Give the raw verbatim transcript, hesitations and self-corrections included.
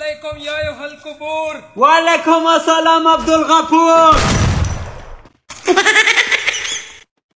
عليكم يا أيها القبور. وعليكم السلام عبد الغفور.